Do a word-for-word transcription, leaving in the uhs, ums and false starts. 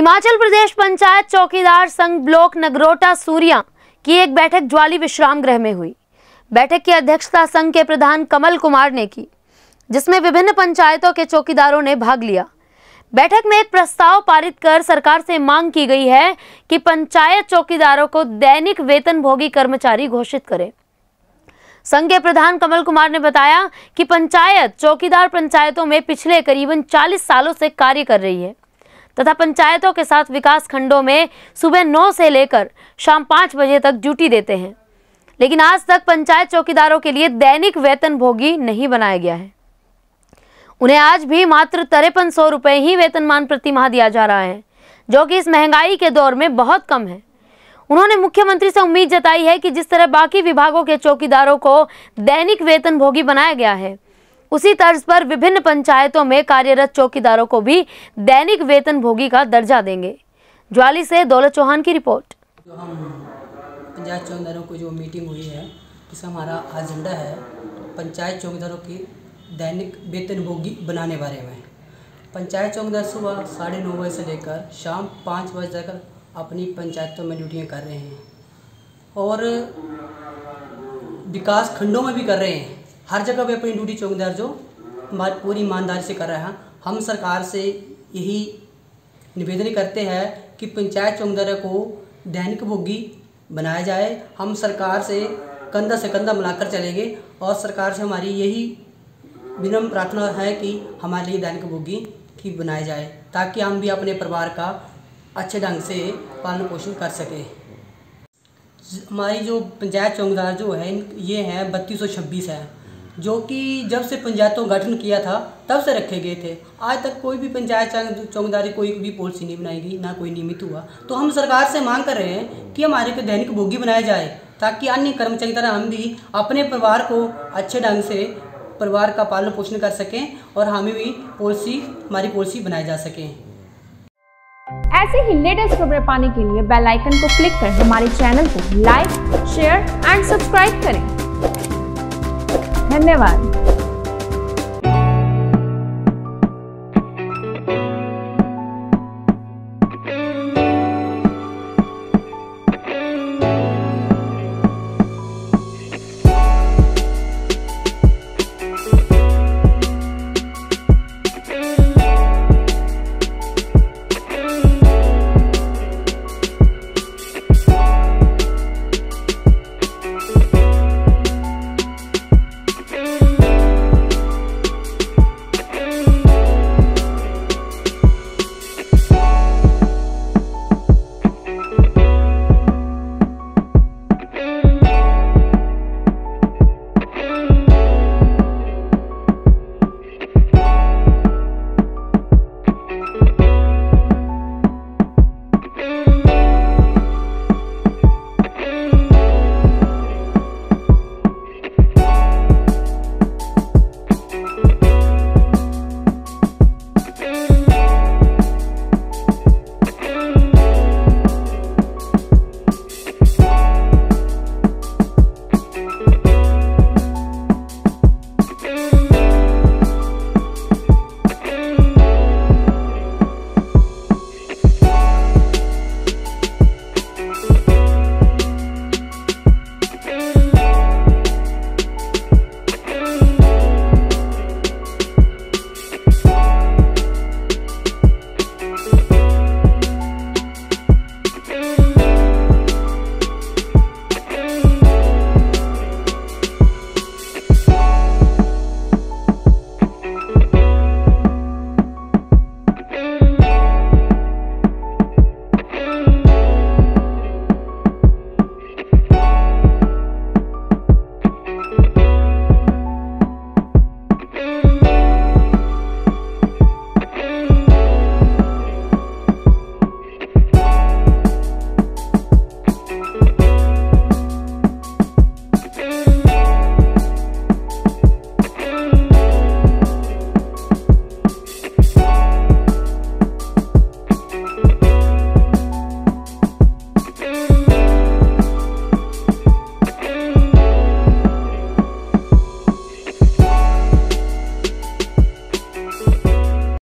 हिमाचल प्रदेश पंचायत चौकीदार संघ ब्लॉक नगरोटा सूरिया की एक बैठक ज्वाली विश्राम गृह में हुई। बैठक की अध्यक्षता संघ के प्रधान कमल कुमार ने की, जिसमें विभिन्न पंचायतों के चौकीदारों ने भाग लिया। बैठक में एक प्रस्ताव पारित कर सरकार से मांग की गई है कि पंचायत चौकीदारों को दैनिक वेतनभोगी कर्मचारी घोषित करे। संघ के प्रधान कमल कुमार ने बताया कि पंचायत चौकीदार पंचायतों में पिछले करीबन चालीस सालों से कार्य कर रही है तथा पंचायतों के साथ विकास खंडों में सुबह नौ से लेकर शाम पाँच बजे तक ड्यूटी देते हैं, लेकिन आज तक पंचायत चौकीदारों के लिए दैनिक वेतनभोगी नहीं बनाया गया है। उन्हें आज भी मात्र तिरपन सौ रुपये ही वेतनमान प्रति माह दिया जा रहा है, जो कि इस महंगाई के दौर में बहुत कम है। उन्होंने मुख्यमंत्री से उम्मीद जताई है कि जिस तरह बाकी विभागों के चौकीदारों को दैनिक वेतनभोगी बनाया गया है, उसी तर्ज पर विभिन्न पंचायतों में कार्यरत चौकीदारों को भी दैनिक वेतनभोगी का दर्जा देंगे। ज्वाली से दौलत चौहान की रिपोर्ट। जो हम पंचायत चौकीदारों को जो मीटिंग हुई है, इसका हमारा एजेंडा है पंचायत चौकीदारों की दैनिक वेतनभोगी बनाने बारे में। पंचायत चौकीदार सुबह साढ़े नौ बजे से लेकर शाम पाँच बजे तक अपनी पंचायतों में ड्यूटियाँ कर रहे हैं और विकास खंडों में भी कर रहे हैं। हर जगह पे अपनी ड्यूटी चौकीदार जो पूरी ईमानदारी से कर रहा है। हम सरकार से यही निवेदन करते हैं कि पंचायत चौकीदारों को दैनिक भोगी बनाया जाए। हम सरकार से कंधा से कंधा मिलाकर चलेंगे और सरकार से हमारी यही विनम्र प्रार्थना है कि हमारे लिए दैनिक भोगी की बनाया जाए, ताकि हम भी अपने परिवार का अच्छे ढंग से पालन पोषण कर सकें। हमारी जो पंचायत चौकीदार जो है ये हैं बत्तीस सौ छब्बीस है, जो कि जब से पंचायतों का गठन किया था तब से रखे गए थे। आज तक कोई भी पंचायत चौकीदारी कोई भी पॉलिसी नहीं बनाई गई, ना कोई नियमित हुआ। तो हम सरकार से मांग कर रहे हैं कि हमारे को दैनिक भोगी बनाया जाए, ताकि अन्य कर्मचारी की तरह हम भी अपने परिवार को अच्छे ढंग से परिवार का पालन पोषण कर सकें और हमें भी पॉलिसी हमारी पॉलिसी बनाई जा सके। ऐसे ही लेटेस्ट खबरें पाने के लिए बेल आइकन को क्लिक कर हमारे चैनल को लाइक, शेयर एंड सब्सक्राइब करें। धन्यवाद।